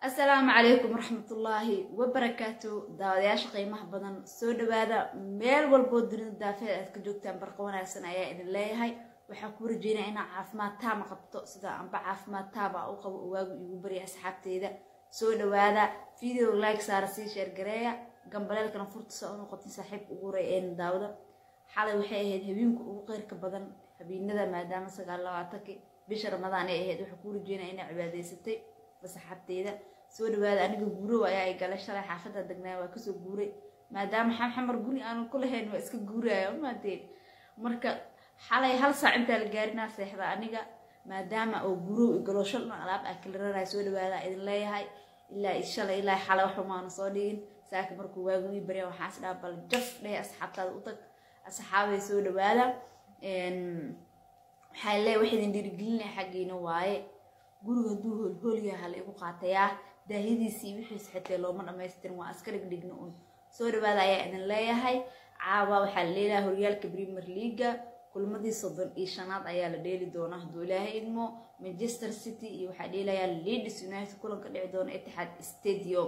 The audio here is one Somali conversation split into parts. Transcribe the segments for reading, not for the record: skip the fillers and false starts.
السلام عليكم ورحمة الله وبركاته. داودياش قيمة بدن سود هذا ميل والبودر الدافع كجوكتان برقونا سنة إذن الله هاي وحكور جينا إنا عافمات تام قبطو سدا عم بعافمات تابع أو يبري أصحابتي إذا سود هذا فيديو لايك صار شير قرايا قنبلة كنا فرصة أنو قطن صاحب وقوري إن داودا حالي وحيه هبينك وغير كبدن هبين ندى ما دام سقال الله عتكي بشر رمضان إيه وحكور جينا إنا عبادة ستي بس حبتي إذا سود هذا أنا جورو وياي قال شرح حافظة دقنا وكسو جوري ما دام حمر جوني أنا كل هين واسك جوري ما دين مركب حالي هل صع أنت الجارنا سيحضر أنيجا ما دام أو جورو يقولوا شلنا على أكل رأي سود هذا إذا لا هاي إلا إن شاء الله إلا حلا وحما نصادين ساك مركب واجوني بريء وحاسد قبل جف له أصحاب تلقطك أصحابي سود هذا إن حالي واحد ندير جلنا حقينا واي جورو هدوه الهوليا هلا يبقى قاطياه daahidiisii wixiis xitay looma dhameystirin waa askari dhigno un soo dhawaada ayaa idin leeyahay caawa waxaa leeyahay horyaalka Premier League kulmadii 35 ayaa la dheeli doonaa haduu Ilaahay idmo Manchester City iyo waxaa dheelaya Leeds United kulanka dhici doona Etihad Stadium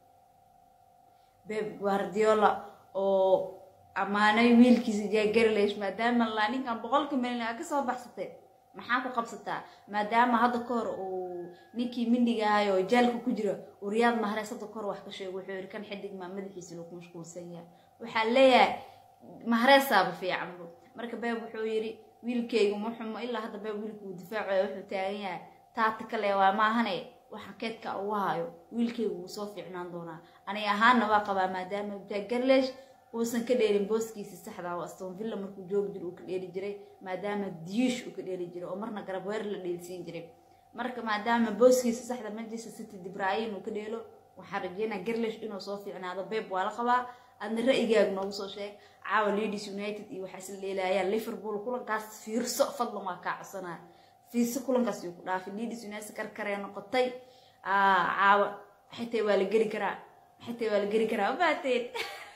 Pep Guardiola oo amaanay wiilkiisa Jaegerleish maadaama la ninkan 100 milyan ka soo baxsatay maxaa ku qabsataa maadaama hadda koor oo ninkii mindiga oo jaalka ku jira oo Riyad Mahrez hadda koor wax ka sheego wuxuu yiri kan xidig ma madaxiisa loo mashquulsan yahay waxa leeyahay Mahrez saab fiican marka Pep wuxuu yiri wiilkaygu ma xumo ilaa hadda Pep wiilku difaacayo wuxuu taagan yahay taata kale waa ma ahane waxa keedka uu hayo wiilkaygu wuu soo fiicnaan doonaa aniga ahaana waa qabaa maadaama Jaegerleish وسن كديرين بوسكيسي saxda oo Aston Villa markuu joog jiro uu ka dheeli jiray maadaama Diish uu ka dheeli jiray oo marna garab weer la dheelsiin jiray marka maadaama booskiisa saxda Manchester City De Bruyne uu ka dheelo waxa rajeynaa Grealish inuu soo fiicnaado Pep waa la qabaa adna ra'yigaaga noogu soo sheeg caawa Leeds United iyo waxa is leelayaan Liverpool kulankaas fiirso fadlan waa ka codsanaa fiirso kulankaas uu ku dhaafay Leeds United karkareen noqotay caawa xitaa waa la gari karaa baateen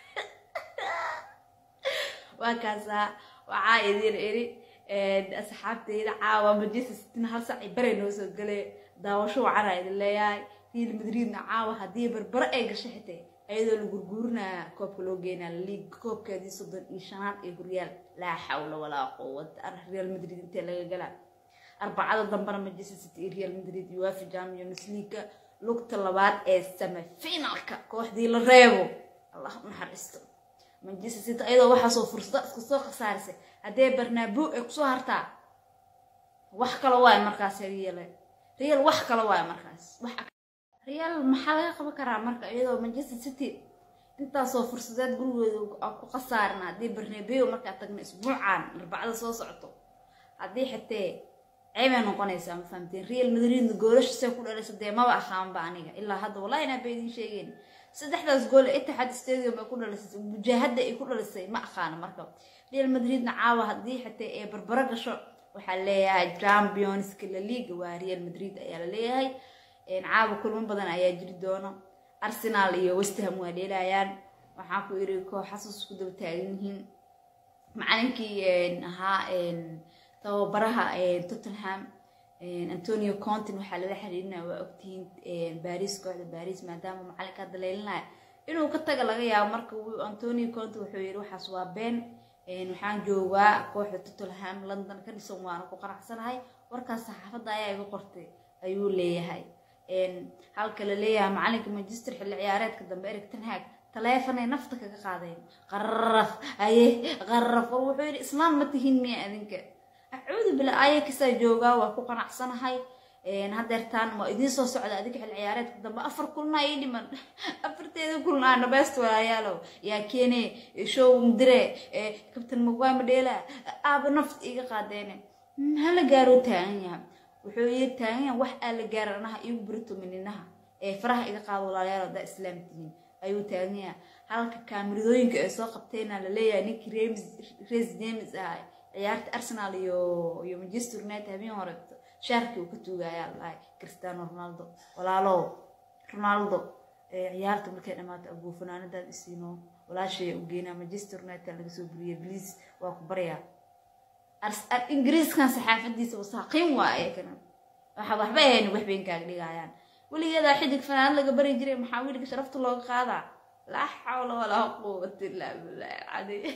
وكذا وعايدين إري أصحابتي عاوا مجلس هل صعي برينو سجله داوشوا عرايد اللي هي ريال مدريد عاوا هدي بربرأي قشحتي أيضا الجرجورنا كوب لوجينا اللي كوب كذي صدر إيشانات إبريال لا حول ولا قوة ريال مدريد انت اللي جلا 4 ضمبر مجلس ريال مدريد يوافي جاميونس ليج لوك طلبات السما فينالك كوحدي للريبو اللهم حرستو Manchester City ayadoo waxa soo fursad isku soo khasaarisay hadee Bernabeu ay ku soo hartaa wax kala waay markaas Real wax kala waay markaas Real maxaa laga qaban karaa marka ayadoo Manchester City inta soo fursadeed gurigooda ku khasaarna hadii Bernabeu marka tagna isbuucan arbacada soo socoto hadii xitaa ay ma noqonaysaa ma fahamteen Real Madrid goolashiisa ku dhalisay ma aqaan ba aniga ilaa hadda wallahi ina beedin sheegeen saddexdaas gool Etihad Stadium ay ku dhalisay mujahada ay ku dhalisay ma aqaan marka Real Madrid caawa hadii xitaa ay barbara gasho waxa leeyahay Champions League waa Real Madrid ayaa leeyahay caawa kulman badan ayaa jiri doona Arsenal iyo West Ham waa dheelayaan waxa ku iri koox xasuus ku daba taagan yihiin macalinkii tababaraha Tottenham Antonio Conte waxa la xiriirina waa ogtiin Paris kooxda Paris maadaama macalinka daleelnaa inuu ka taga laga yaabo marka Antonio Conte wuxuu yiri waxaas waa been waxaan joogaa kooxda Tottenham London ka dhisan waan ku qanacsanahay warkaas saxaafada ayaa iga qortay ayuu leeyahay halka la leeyahay macalinka Manchester xilli ciyaareedka dambe Erik ten Hag taleefanay nafta kaga qaadeen qarraf wuxuu yiri islaan ma tihiin miya adinka أعوذ بالله أيه كسر جوجا وأكون أحسن هاي نهدرتان ما إذا صار سعد هذيك العيارات قدام أفر كلنا يدي من أفرتين كلنا أنا بس ولا يالو يا كيني شو مدري كابتن مقام ديلا أبو نفط إيجا قادينه هلا جارو تانية وحوي تانية اللي جارناها يبرتو منها فرح إيجا قادوا لا يالو ده إسلام دين أيوة تانية هلا كاميرين كأساق بتينا لليا نيك ريز ديمز هاي عيارت أرسنال يو مانشستر يونايتد هبين هورت شاركي وكتوغايا الله كريستيانو رونالدو عيارت markay dhamaatay abu fanaanada isino walaashay u geena Manchester United laga soo buriyay please waa ku baraya Ingiriiskan saxaafadiisa wasaaqin waa ay kana waxa waxba ay wax been kaaga dhigayaan وليدا حدك فنان لقى بري جري محاولك شرفت الله قاضع لا حول ولا قوة إلا بالله العظيم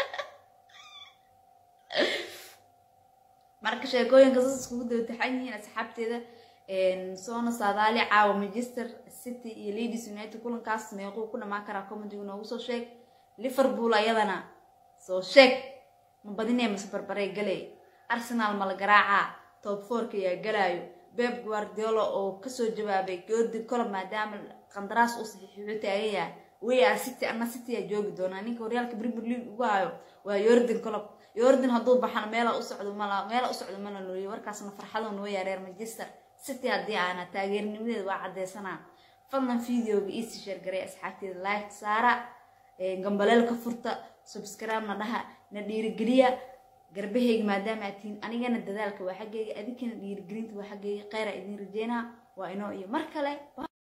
marka sheekooyinka isku dawtaxan yihiin asxaabteeda soona saadaali caawa Manchester City iyo Leeds United kulankaas meeqo ku dhamaan kara comedy noogu soo sheeg Liverpool ayadana soo sheeg ma badinay mas barbaray galay Arsenal ma la garaaca top 4 ka yaa galaayo Pep Guardiola oo ka soo jawaabay go'di kala maadaama qandaraas uu saxiixay taagaya way City ana City ay joogi doonaa ninka horyaalka Premier League ugu hayo waa Jurgen Klopp Jurgen hadduu baxan meel u socdo mana looyay warkaasna farxad oo yareer Manchester City hadii aan taageernimadeeda waa cadeysana fadlan videoga ii sii share garay asxaabteeda like saara gambaleelka furta subscribe na dhaha na dhiirigeliya garbahayga maadaama atiin anigana dadaalka waa xaggayga adinkana dhiirigelinta waa xaggayga khayr idin rajeena waa inoo iyo mar kale